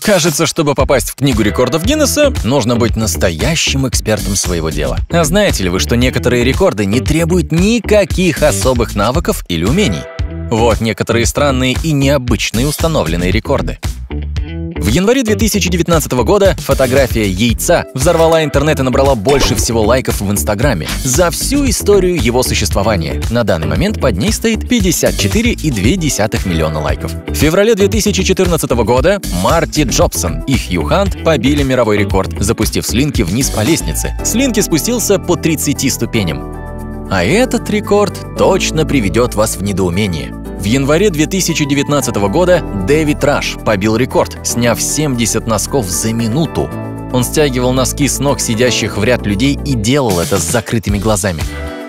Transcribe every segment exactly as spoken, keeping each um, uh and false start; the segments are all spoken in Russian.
Кажется, чтобы попасть в книгу рекордов Гиннесса, нужно быть настоящим экспертом своего дела. А знаете ли вы, что некоторые рекорды не требуют никаких особых навыков или умений? Вот некоторые странные и необычные установленные рекорды. В январе две тысячи девятнадцатого года фотография яйца взорвала интернет и набрала больше всего лайков в Инстаграме за всю историю его существования. На данный момент под ней стоит пятьдесят четыре и две десятых миллиона лайков. В феврале две тысячи четырнадцатого года Марти Джобсон и Хью Хант побили мировой рекорд, запустив Слинки вниз по лестнице. Слинки спустился по тридцати ступеням. А этот рекорд точно приведет вас в недоумение. В январе две тысячи девятнадцатого года Дэвид Раш побил рекорд, сняв семьдесят носков за минуту. Он стягивал носки с ног сидящих в ряд людей и делал это с закрытыми глазами.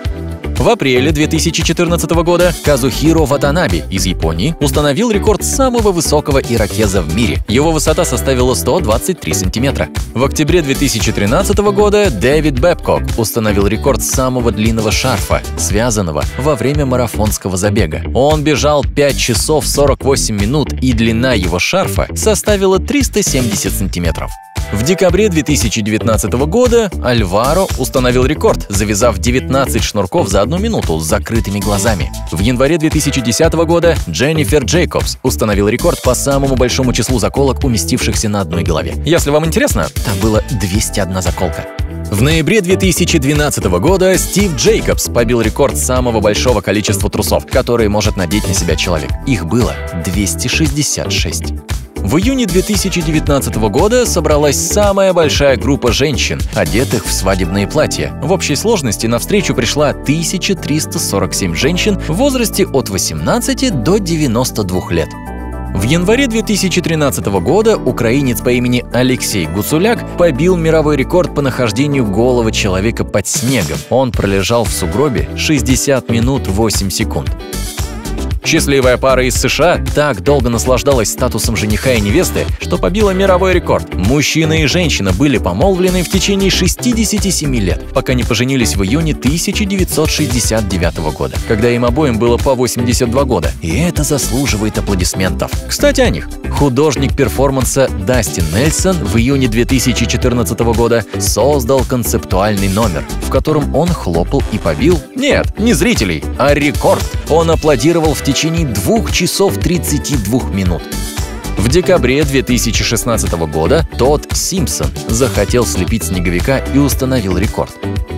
В апреле две тысячи четырнадцатого года Казухиро Ватанаби из Японии установил рекорд самого высокого ирокеза в мире. Его высота составила сто двадцать три сантиметра. В октябре две тысячи тринадцатого года Дэвид Бэбкок установил рекорд самого длинного шарфа, связанного во время марафонского забега. Он бежал пять часов сорок восемь минут, и длина его шарфа составила триста семьдесят сантиметров. В декабре две тысячи девятнадцатого года Альваро установил рекорд, завязав девятнадцать шнурков за одну минуту с закрытыми глазами. В январе две тысячи десятого года Дженнифер Джейкобс установил рекорд по самому большому числу заколок, уместившихся на одной голове. Если вам интересно, там было двести одна заколка. В ноябре две тысячи двенадцатого года Стив Джейкобс побил рекорд самого большого количества трусов, которые может надеть на себя человек. Их было двести шестьдесят шесть. В июне две тысячи девятнадцатого года собралась самая большая группа женщин, одетых в свадебные платья. В общей сложности на встречу пришла тысяча триста сорок семь женщин в возрасте от восемнадцати до девяноста двух лет. В январе две тысячи тринадцатого года украинец по имени Алексей Гуцуляк побил мировой рекорд по нахождению голого человека под снегом. Он пролежал в сугробе шестьдесят минут восемь секунд. Счастливая пара из США так долго наслаждалась статусом жениха и невесты, что побила мировой рекорд. Мужчина и женщина были помолвлены в течение шестидесяти семи лет, пока не поженились в июне тысяча девятьсот шестьдесят девятого года, когда им обоим было по восемьдесят два года. И это заслуживает аплодисментов. Кстати, о них. Художник перформанса Дастин Нельсон в июне две тысячи четырнадцатого года создал концептуальный номер, в котором он хлопал и побил, нет, не зрителей, а рекорд. Он аплодировал в течение двух часов тридцати двух минут. В декабре две тысячи шестнадцатого года Тодд Симпсон захотел слепить снеговика и установил рекорд.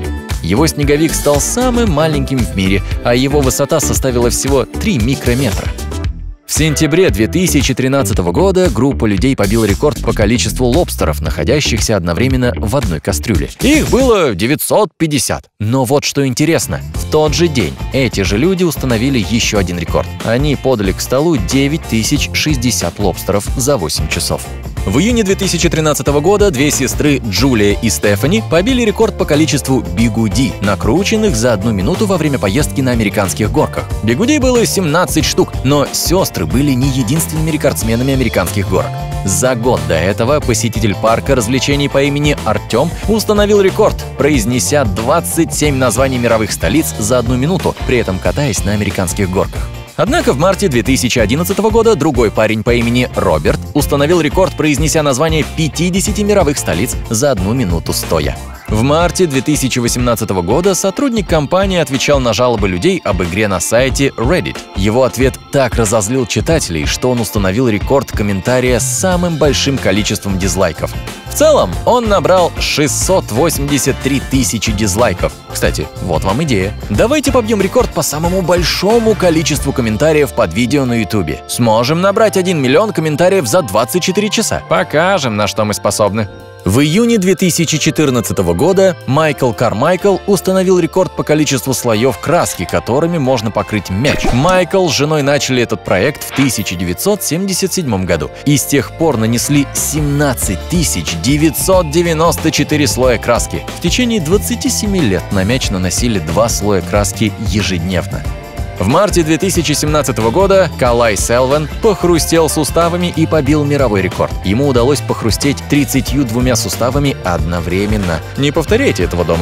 Его снеговик стал самым маленьким в мире, а его высота составила всего три микрометра. В сентябре две тысячи тринадцатого года группа людей побила рекорд по количеству лобстеров, находящихся одновременно в одной кастрюле. Их было девятьсот пятьдесят. Но вот что интересно, в тот же день эти же люди установили еще один рекорд. Они подали к столу девять тысяч шестьдесят лобстеров за восемь часов. В июне две тысячи тринадцатого года две сестры Джулия и Стефани побили рекорд по количеству бигуди, накрученных за одну минуту во время поездки на американских горках. Бигуди было семнадцать штук, но сестры были не единственными рекордсменами американских горок. За год до этого посетитель парка развлечений по имени Артем установил рекорд, произнеся двадцать семь названий мировых столиц за одну минуту, при этом катаясь на американских горках. Однако в марте две тысячи одиннадцатого года другой парень по имени Роберт установил рекорд, произнеся название пятидесяти мировых столиц за одну минуту стоя. В марте две тысячи восемнадцатого года сотрудник компании отвечал на жалобы людей об игре на сайте Reddit. Его ответ так разозлил читателей, что он установил рекорд комментария с самым большим количеством дизлайков. В целом, он набрал шестьсот восемьдесят три тысячи дизлайков. Кстати, вот вам идея. Давайте побьем рекорд по самому большому количеству комментариев под видео на YouTube. Сможем набрать один миллион комментариев за двадцать четыре часа. Покажем, на что мы способны. В июне две тысячи четырнадцатого года Майкл Кармайкл установил рекорд по количеству слоев краски, которыми можно покрыть мяч. Майкл с женой начали этот проект в тысяча девятьсот семьдесят седьмом году и с тех пор нанесли семнадцать тысяч девятьсот девяносто четыре слоя краски. В течение двадцати семи лет на мяч наносили два слоя краски ежедневно. В марте две тысячи семнадцатого года Калай Селвен похрустел суставами и побил мировой рекорд. Ему удалось похрустеть тридцатью двумя суставами одновременно. Не повторяйте этого дома.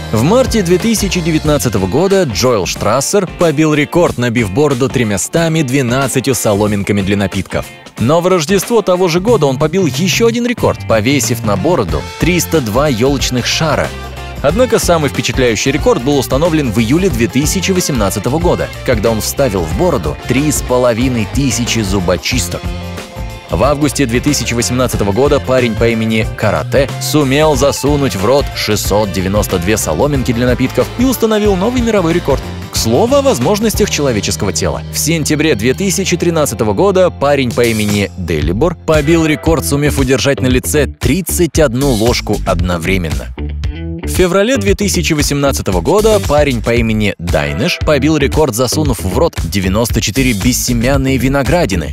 В марте две тысячи девятнадцатого года Джоэл Штрассер побил рекорд, набив бороду тремястами двенадцатью соломинками для напитков. Но в Рождество того же года он побил еще один рекорд, повесив на бороду триста два елочных шара. Однако самый впечатляющий рекорд был установлен в июле две тысячи восемнадцатого года, когда он вставил в бороду три с половиной тысячи зубочисток. В августе две тысячи восемнадцатого года парень по имени Карате сумел засунуть в рот шестьсот девяносто две соломинки для напитков и установил новый мировой рекорд. К слову о возможностях человеческого тела. В сентябре две тысячи тринадцатого года парень по имени Делибор побил рекорд, сумев удержать на лице тридцать одну ложку одновременно. В феврале две тысячи восемнадцатого года парень по имени Дайнеш побил рекорд, засунув в рот девяносто четыре бессемянные виноградины.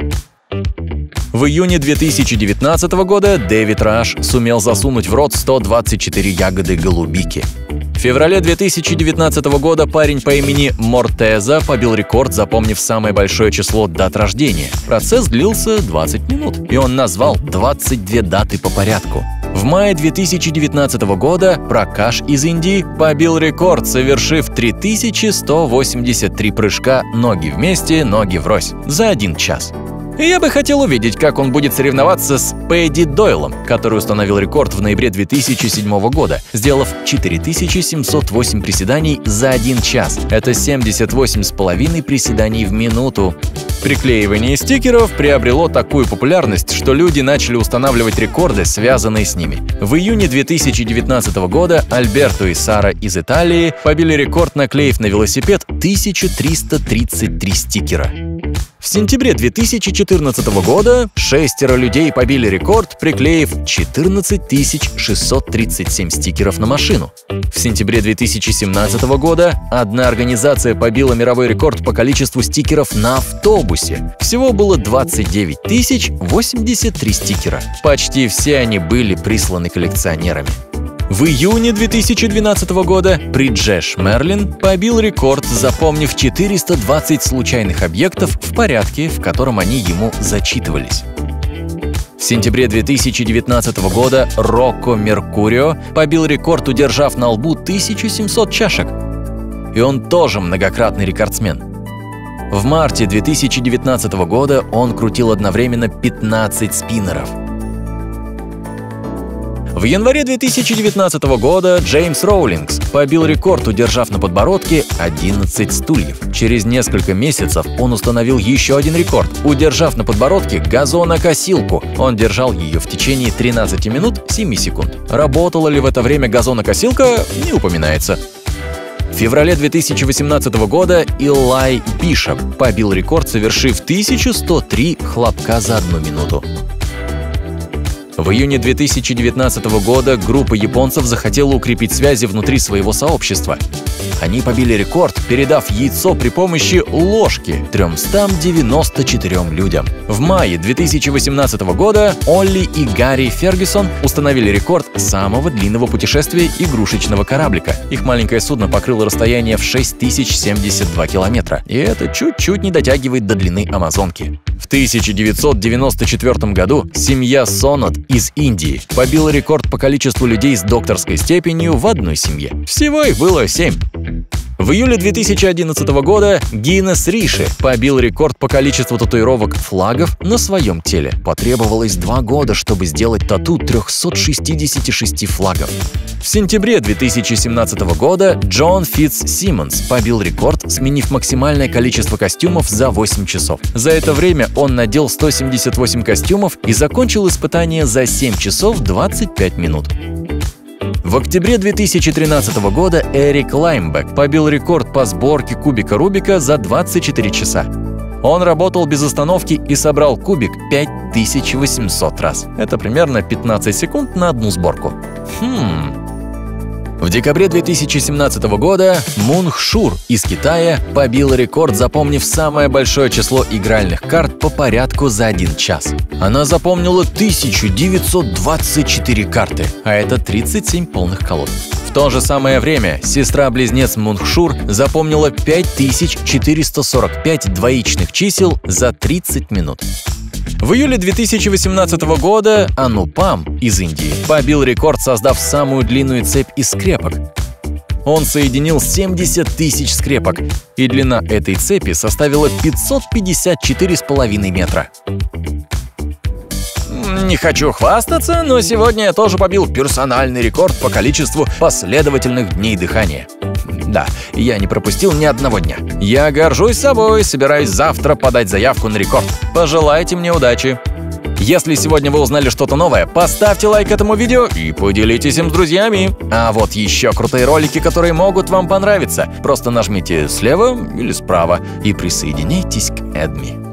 В июне две тысячи девятнадцатого года Дэвид Раш сумел засунуть в рот сто двадцать четыре ягоды голубики. В феврале две тысячи девятнадцатого года парень по имени Мортеза побил рекорд, запомнив самое большое число дат рождения. Процесс длился двадцать минут, и он назвал двадцать две даты по порядку. В мае две тысячи девятнадцатого года Пракаш из Индии побил рекорд, совершив три тысячи сто восемьдесят три прыжка ноги вместе, ноги врозь за один час. И я бы хотел увидеть, как он будет соревноваться с Пэдди Дойлом, который установил рекорд в ноябре две тысячи седьмого года, сделав четыре тысячи семьсот восемь приседаний за один час. Это семьдесят восемь с половиной приседаний в минуту. Приклеивание стикеров приобрело такую популярность, что люди начали устанавливать рекорды, связанные с ними. В июне две тысячи девятнадцатого года Альберто и Сара из Италии побили рекорд, наклеив на велосипед тысячу триста тридцать три стикера. В сентябре две тысячи четырнадцатого года шестеро людей побили рекорд, приклеив четырнадцать тысяч шестьсот тридцать семь стикеров на машину. В сентябре две тысячи семнадцатого года одна организация побила мировой рекорд по количеству стикеров на автобусе. Всего было двадцать девять тысяч восемьдесят три стикера. Почти все они были присланы коллекционерами. В июне две тысячи двенадцатого года Бриджеш Мерлин побил рекорд, запомнив четыреста двадцать случайных объектов в порядке, в котором они ему зачитывались. В сентябре две тысячи девятнадцатого года Рокко Меркурио побил рекорд, удержав на лбу тысячу семьсот чашек. И он тоже многократный рекордсмен. В марте две тысячи девятнадцатого года он крутил одновременно пятнадцать спиннеров. В январе две тысячи девятнадцатого года Джеймс Роулингс побил рекорд, удержав на подбородке одиннадцать стульев. Через несколько месяцев он установил еще один рекорд, удержав на подбородке газонокосилку. Он держал ее в течение тринадцати минут семи секунд. Работала ли в это время газонокосилка, не упоминается. В феврале две тысячи восемнадцатого года Илай Бишоп побил рекорд, совершив тысячу сто три хлопка за одну минуту. В июне две тысячи девятнадцатого года группа японцев захотела укрепить связи внутри своего сообщества. Они побили рекорд, передав яйцо при помощи ложки трёмстам девяноста четырём людям. В мае две тысячи восемнадцатого года Олли и Гарри Фергюсон установили рекорд самого длинного путешествия игрушечного кораблика. Их маленькое судно покрыло расстояние в шесть тысяч семьдесят два километра, и это чуть-чуть не дотягивает до длины Амазонки. В тысяча девятьсот девяносто четвёртом году семья Сонат из Индии побила рекорд по количеству людей с докторской степенью в одной семье. Всего их было семь. В июле две тысячи одиннадцатого года Гиннес Риши побил рекорд по количеству татуировок флагов на своем теле. Потребовалось два года, чтобы сделать тату трёхсот шестидесяти шести флагов. В сентябре две тысячи семнадцатого года Джон Фитц-Симмонс побил рекорд, сменив максимальное количество костюмов за восемь часов. За это время он надел сто семьдесят восемь костюмов и закончил испытание за семь часов двадцать пять минут. В октябре две тысячи тринадцатого года Эрик Лаймбек побил рекорд по сборке кубика Рубика за двадцать четыре часа. Он работал без остановки и собрал кубик пять тысяч восемьсот раз. Это примерно пятнадцать секунд на одну сборку. Хм... В декабре две тысячи семнадцатого года Мун Хшур из Китая побила рекорд, запомнив самое большое число игральных карт по порядку за один час. Она запомнила тысячу девятьсот двадцать четыре карты, а это тридцать семь полных колод. В то же самое время сестра-близнец Мун Хшур запомнила пять тысяч четыреста сорок пять двоичных чисел за тридцать минут. В июле две тысячи восемнадцатого года Анупам из Индии побил рекорд, создав самую длинную цепь из скрепок. Он соединил семьдесят тысяч скрепок, и длина этой цепи составила пятьсот пятьдесят четыре с половиной метра. Не хочу хвастаться, но сегодня я тоже побил персональный рекорд по количеству последовательных дней дыхания. Да, я не пропустил ни одного дня. Я горжусь собой, собираюсь завтра подать заявку на рекорд. Пожелайте мне удачи. Если сегодня вы узнали что-то новое, поставьте лайк этому видео и поделитесь им с друзьями. А вот еще крутые ролики, которые могут вам понравиться. Просто нажмите слева или справа и присоединяйтесь к Эдми.